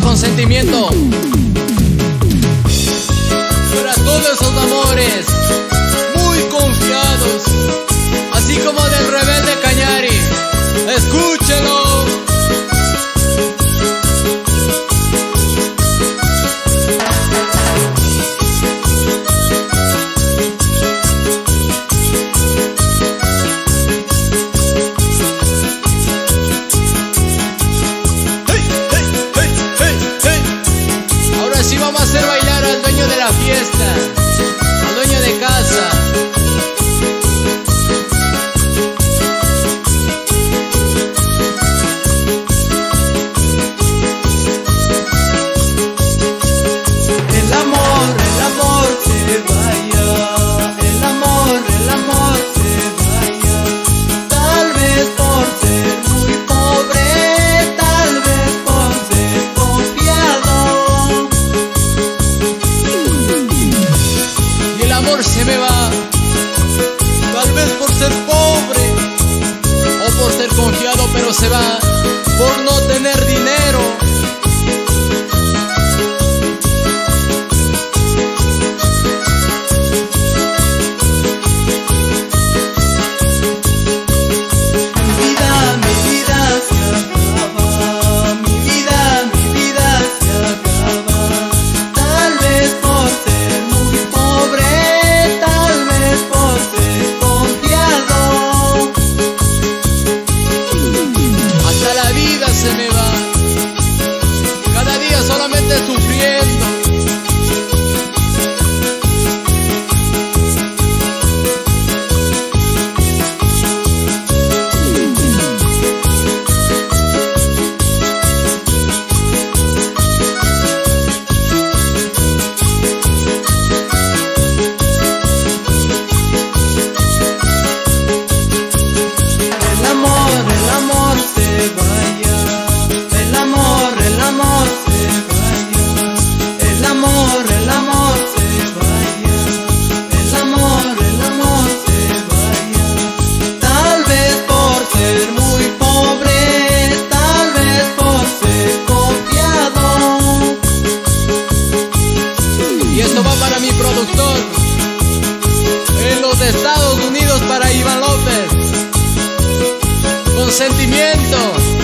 consentimiento para todos esos amores muy confiados, así como del rebelde Cañari. Escúchelo. Sí, vamos a hacer bailar al dueño de la fiesta, al dueño de casa. El amor se vaya, el amor se vaya, tal vez por ser muy pobre, tal vez por ser confiado. Se me va, tal vez por ser pobre o por ser confiado, pero se va por no tener dinero. Mi vida se acaba, mi vida se acaba, tal vez por ser muy pobre, se me va, cada día solamente sufriendo. El amor se vaya. El amor se vaya, el amor se vaya, tal vez por ser muy pobre, tal vez por ser confiado. Y esto va para mi productor en los Estados Unidos, para Iván López. Consentimiento.